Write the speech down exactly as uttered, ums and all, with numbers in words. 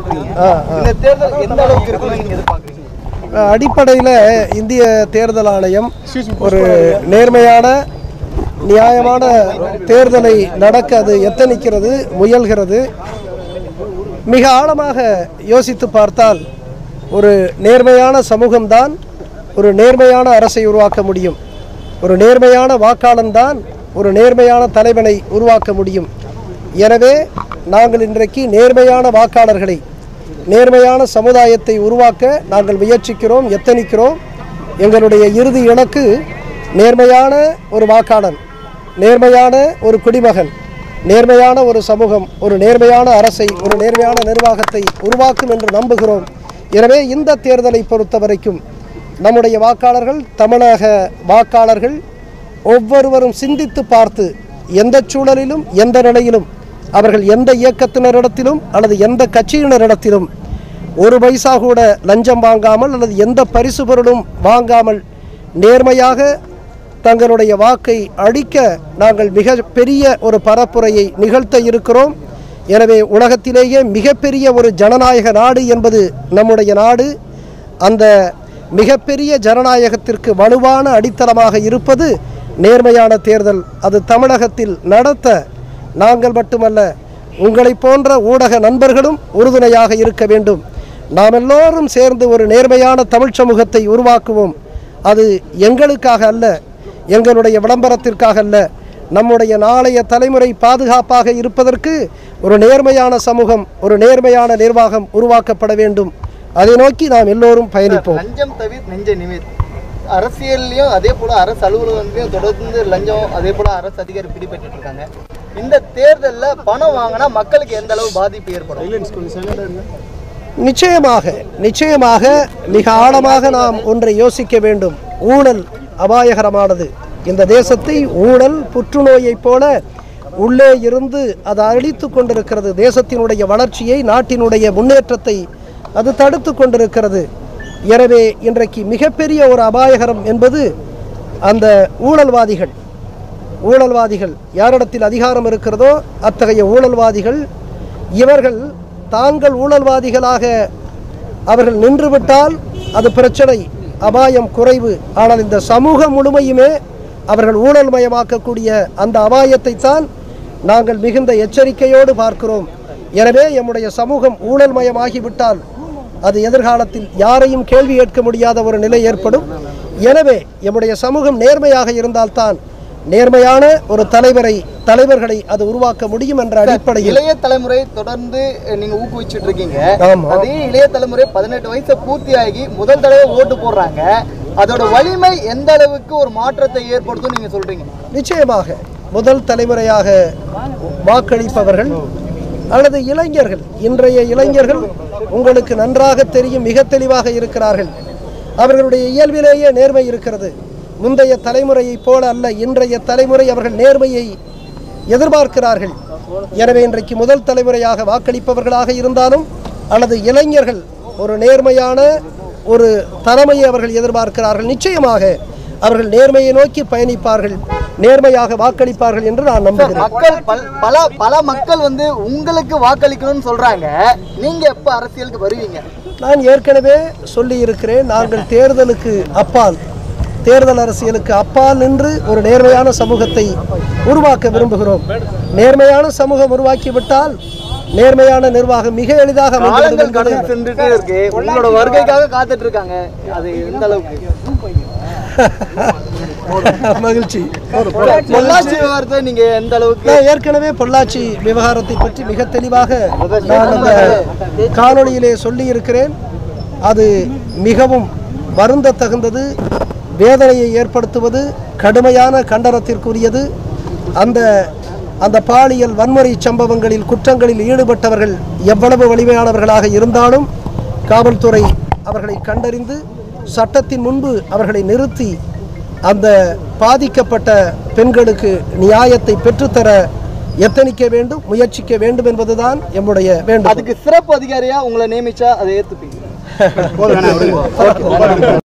சொல்றீங்க. இந்த தேர்தல் எந்த அளவுக்கு இருக்குன்னு நீங்க எதிர்பார்க்குறீங்க? அடிப்படையில் இந்திய தேர்தல் ஆணையம் ஒரு நேர்மையான நியாயமான தேர்தலை நடக்க அது எத்தனிக்கிறது, முயல்கிறது. மிக ஆழமாக யோசித்து பார்த்தால் ஒரு நேர்மையான சமூகம்தான் ஒரு நேர்மையான அரசை உருவாக்க முடியும். ஒரு நேர்மையான வாக்காளன் தான் ஒரு நேர்மையான தலைவனை உருவாக்க முடியும். எனவே நாங்கள் இன்றைக்கு நேர்மையான வாக்காளர்களை, நேர்மையான சமுதாயத்தை உருவாக்க நாங்கள் முயற்சிக்கிறோம், எத்தனிக்கிறோம். எங்களுடைய இறுதி இலக்கு நேர்மையான ஒரு வாக்காளன், நேர்மையான ஒரு குடிமகன், நேர்மையான ஒரு சமூகம், ஒரு நேர்மையான அரசை, ஒரு நேர்மையான நிர்வாகத்தை உருவாக்கும் என்று நம்புகிறோம். எனவே இந்த தேர்தலை பொறுத்த வரைக்கும் நம்முடைய வாக்காளர்கள், தமிழக வாக்காளர்கள் ஒவ்வொருவரும் சிந்தித்து பார்த்து எந்த சூழலிலும் எந்த நிலையிலும் அவர்கள் எந்த இயக்கத்தினரிடத்திலும் அல்லது எந்த கட்சியினரிடத்திலும் ஒரு பைசா கூட லஞ்சம் வாங்காமல் அல்லது எந்த பரிசு பொருளும் வாங்காமல் நேர்மையாக தங்களுடைய வாக்கை அளிக்க நாங்கள் மிக பெரிய ஒரு பரப்புரையை நிகழ்த்த இருக்கிறோம். எனவே உலகத்திலேயே மிகப்பெரிய ஒரு ஜனநாயக நாடு என்பது நம்முடைய நாடு. அந்த மிகப்பெரிய ஜனநாயகத்திற்கு வலுவான அடித்தளமாக இருப்பது நேர்மையான தேர்தல். அது தமிழகத்தில் நடத்த நாங்கள் மட்டுமல்ல, உங்களை போன்ற ஊடக நண்பர்களும் உறுதுணையாக இருக்க வேண்டும். நாம் எல்லோரும் சேர்ந்து ஒரு நேர்மையான தமிழ் சமூகத்தை உருவாக்குவோம். அது எங்களுக்காக அல்ல, எங்களுடைய விளம்பரத்திற்காக அல்ல, நம்முடைய நாளைய தலைமுறை பாதுகாப்பாக இருப்பதற்கு ஒரு நேர்மையான சமூகம், ஒரு நேர்மையான நிர்வாகம் உருவாக்கப்பட வேண்டும். அதை நோக்கி நாம் எல்லோரும் பயணிப்போம். லஞ்சம் தவிர நெஞ்ச நிமிர் அரசியல்லையும் அதே போல அரசு அலுவலகத்திலையும் தொடர்ந்து லஞ்சம், அதே போல அரசு அதிகாரி பிடிபட்டு இருக்காங்க. இந்த தேர்தலில் பணம் வாங்கினா மக்களுக்கு எந்த அளவு பாதிப்பு ஏற்படும்? நிச்சயமாக நிச்சயமாக மிக ஆழமாக நாம் ஒன்றை யோசிக்க வேண்டும். ஊழல் அபாயகரமானது. இந்த தேசத்தை ஊழல் புற்றுநோயைப் போல உள்ளே இருந்து அது அழித்து கொண்டிருக்கிறது. தேசத்தினுடைய வளர்ச்சியை, நாட்டினுடைய முன்னேற்றத்தை அது தடுத்து கொண்டிருக்கிறது. எனவே இன்றைக்கு மிகப்பெரிய ஒரு அபாயகரம் என்பது அந்த ஊழல்வாதிகள். ஊழல்வாதிகள் யாரிடத்தில் அதிகாரம் இருக்கிறதோ அத்தகைய ஊழல்வாதிகள், இவர்கள் தாங்கள் ஊழல்வாதிகளாக அவர்கள் நின்றுவிட்டால் அது பிரச்சனை, அபாயம் குறைவு. ஆனால் இந்த சமூகம் முழுமையுமே அவர்கள் ஊழல்மயமாக்கக்கூடிய அந்த அபாயத்தை தான் நாங்கள் மிகுந்த எச்சரிக்கையோடு பார்க்கிறோம். எனவே நம்முடைய சமூகம் ஊழல்மயமாகிவிட்டால் அது எதிர்காலத்தில் யாரையும் கேள்வி கேட்க முடியாத ஒரு நிலை ஏற்படும். எனவே நம்முடைய சமூகம் நேர்மையாக இருந்தால்தான் நேர்மையான ஒரு தலைவரை தலைவர்களை அது உருவாக்க முடியும் என்ற அடிப்படையில் இளைய தலைமுறை தொடர்ந்து நீங்க ஊக்குவிச்சுட்டு இருக்கீங்க. அதே இளைய தலைமுறை பதினெட்டு வயசு பூர்த்தியாகி முதல் தடவை ஓட்டு போடுறாங்க. அதோட வலிமை எந்த அளவுக்கு ஒரு மாற்றத்தை ஏற்படுத்தும் நீங்க சொல்றீங்க? நிச்சயமாக முதல் தலைமுறையாக வாக்களிப்பவர்கள் அல்லது இளைஞர்கள், இன்றைய இளைஞர்கள் உங்களுக்கு நன்றாக தெரியும், மிக தெளிவாக இருக்கிறார்கள். அவர்களுடைய இயல்பிலேயே நேர்மை இருக்கிறது. முந்தைய தலைமுறையைப் போல அல்ல, இன்றைய தலைமுறை அவர்கள் நேர்மையை எதிர்பார்க்கிறார்கள். எனவே இன்றைக்கு முதல் தலைமுறையாக வாக்களிப்பவர்களாக இருந்தாலும் அல்லது இளைஞர்கள் ஒரு நேர்மையான ஒரு தலைமையை அவர்கள் எதிர்பார்க்கிறார்கள். நிச்சயமாக அவர்கள் நேர்மையை நோக்கி பயணிப்பார்கள், நேர்மையாக வாக்களிப்பார்கள் என்று நான் நம்புகிறேன். மக்கள் பல பல மக்கள் வந்து உங்களுக்கு வாக்களிக்கணும்னு சொல்றாங்க. நீங்க எப்ப அரசியலுக்கு வருவீங்க? நான் ஏற்கனவே சொல்லி இருக்கிறேன், நாங்கள் தேர்தலுக்கு அப்பால், தேர்தல் அரசியலுக்கு அப்பால் நின்று ஒரு நேர்மையான சமூகத்தை உருவாக்க விரும்புகிறோம். நேர்மையான சமூகம் உருவாக்கிவிட்டால் நேர்மையான நிர்வாகம் மிக எளிதாக உங்களோட வருகைக்காக காத்துட்டு இருக்காங்க. அது எந்த அளவுக்கு மகிழ்ச்சி. பொள்ளாச்சி விவகாரத்தை நீங்க எந்த அளவுக்கு? ஏற்கனவே பொள்ளாச்சி விவகாரத்தை பற்றி மிக தெளிவாக நான் அந்த காணொளியிலே சொல்லி இருக்கிறேன். அது மிகவும் வருந்த தகுந்தது, வேதனையை ஏற்படுத்துவது, கடுமையான கண்டனத்திற்குரியது. அந்த அந்த பாலியல் வன்முறை சம்பவங்களில் குற்றங்களில் ஈடுபட்டவர்கள் எவ்வளவு வலிமையானவர்களாக இருந்தாலும் காவல்துறை அவர்களை கண்டறிந்து சட்டத்தின் முன்பு அவர்களை நிறுத்தி அந்த பாதிக்கப்பட்ட பெண்களுக்கு நியாயத்தை பெற்றுத்தர எத்தனிக்க வேண்டும், முயற்சிக்க வேண்டும் என்பதுதான் எம்முடைய வேண்டும். அதுக்கு சிறப்பு அதிகாரியா உங்களை நியமிச்சா அதை ஏற்றுப்பீங்க?